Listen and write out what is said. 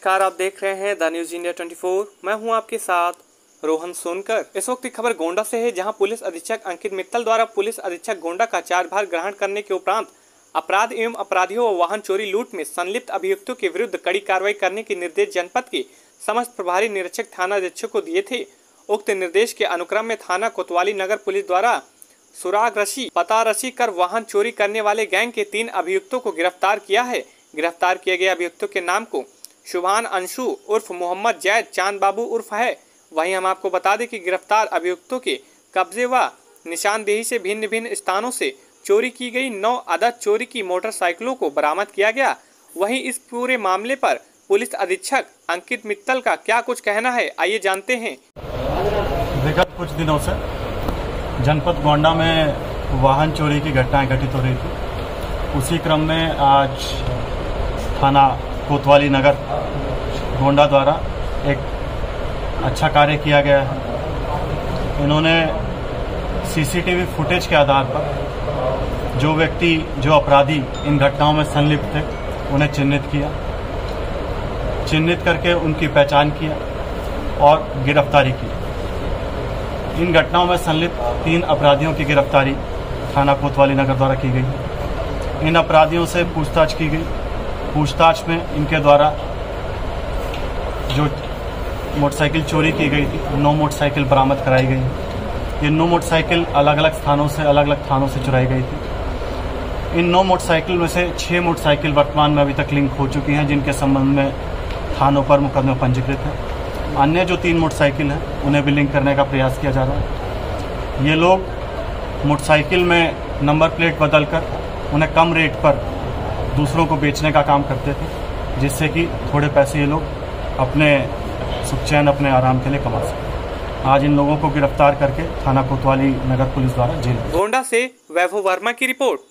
नमस्कार, आप देख रहे हैं द न्यूज इंडिया 24। मैं हूं आपके साथ रोहन सोनकर। इस वक्त की खबर गोंडा से है, जहां पुलिस अधीक्षक अंकित मित्तल द्वारा पुलिस अधीक्षक गोंडा का कार्यभार ग्रहण करने के उपरांत अपराध एवं अपराधियों व वाहन चोरी लूट में संलिप्त अभियुक्तों के विरुद्ध कड़ी कार्रवाई करने के निर्देश जनपद के समस्त प्रभारी निरीक्षक थाना अधीक्षक को दिए थे। उक्त निर्देश के अनुक्रम में थाना कोतवाली नगर पुलिस द्वारा सुराग रशी पता रशी कर वाहन चोरी करने वाले गैंग के 3 अभियुक्तों को गिरफ्तार किया है। गिरफ्तार किए गए अभियुक्तों के नाम को शुभान अंशु उर्फ मोहम्मद जैद चांद बाबू उर्फ है। वहीं हम आपको बता दें कि गिरफ्तार अभियुक्तों के कब्जे व निशानदेही से भिन्न भिन्न स्थानों से चोरी की गई 9 अदद चोरी की मोटरसाइकिलों को बरामद किया गया। वहीं इस पूरे मामले पर पुलिस अधीक्षक अंकित मित्तल का क्या कुछ कहना है, आइए जानते हैं। विगत कुछ दिनों से जनपद गोंडा में वाहन चोरी की घटनाएं घटित हो रही थी। उसी क्रम में आज थाना कोतवाली नगर गोंडा द्वारा एक अच्छा कार्य किया गया है। इन्होंने सीसीटीवी फुटेज के आधार पर जो अपराधी इन घटनाओं में संलिप्त थे उन्हें चिन्हित करके उनकी पहचान किया और गिरफ्तारी की। इन घटनाओं में संलिप्त 3 अपराधियों की गिरफ्तारी थाना कोतवाली नगर द्वारा की गई। इन अपराधियों से पूछताछ की गई। पूछताछ में इनके द्वारा जो मोटरसाइकिल चोरी की गई थी 9 मोटरसाइकिल बरामद कराई गई। ये 9 मोटरसाइकिल अलग अलग थानों से चुराई गई थी। इन 9 मोटरसाइकिल में से 6 मोटरसाइकिल वर्तमान में अभी तक लिंक हो चुकी हैं, जिनके संबंध में थानों पर मुकदमे पंजीकृत है। अन्य जो 3 मोटरसाइकिल हैं उन्हें भी लिंक करने का प्रयास किया जा रहा है। ये लोग मोटरसाइकिल में नंबर प्लेट बदलकर उन्हें कम रेट पर दूसरों को बेचने का काम करते थे, जिससे कि थोड़े पैसे ये लोग अपने सुख चैन अपने आराम के लिए कमा सकें। आज इन लोगों को गिरफ्तार करके थाना कोतवाली नगर पुलिस द्वारा जेल। गोंडा से वैभव वर्मा की रिपोर्ट।